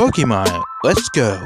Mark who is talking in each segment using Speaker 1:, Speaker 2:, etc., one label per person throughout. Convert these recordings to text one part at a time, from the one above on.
Speaker 1: Pokemon. Let's go.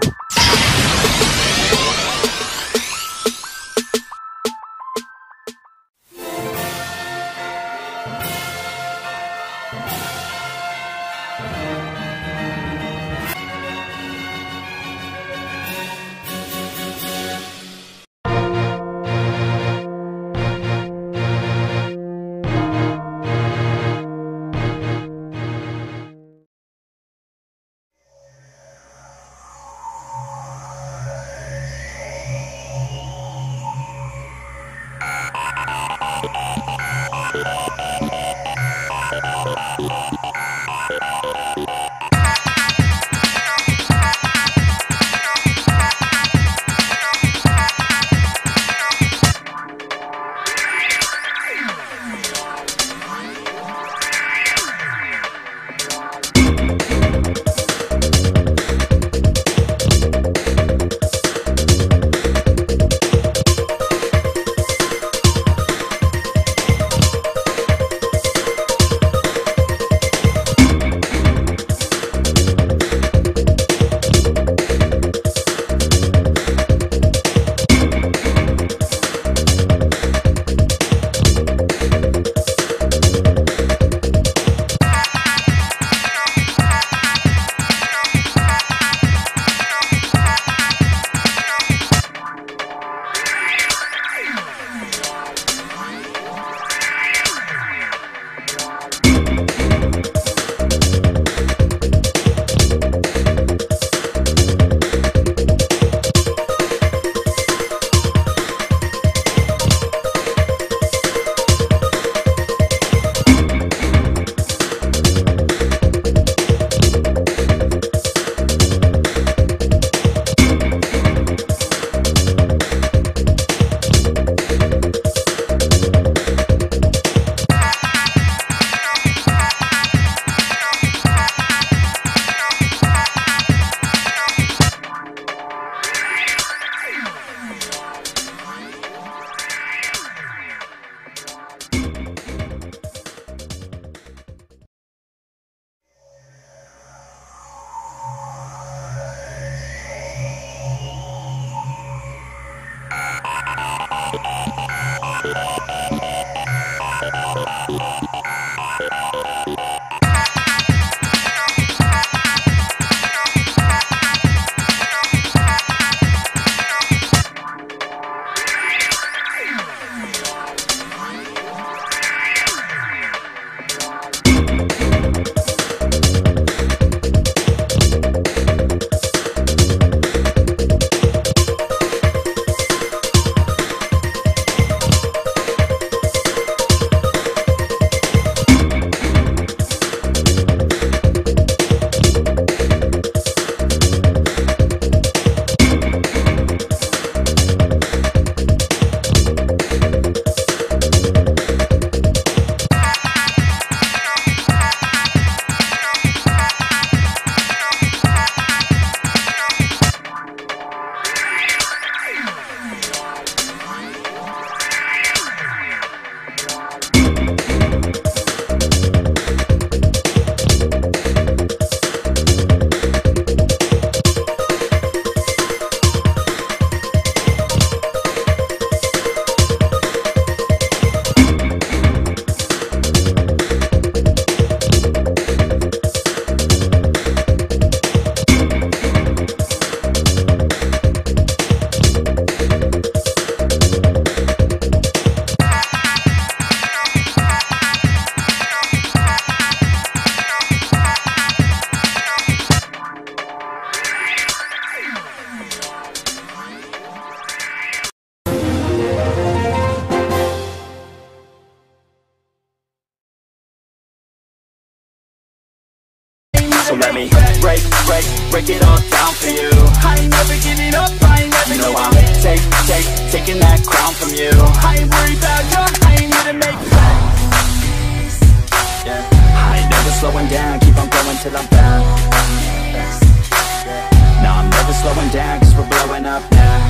Speaker 2: So let me break it all down for you. I ain't never giving up, I ain't never giving up. I'm taking that crown from you. I ain't worried about you, I ain't here to make friends. Yeah, I ain't never slowing down, keep on going till I'm found. No, I'm never slowing down, cause we're blowing up now.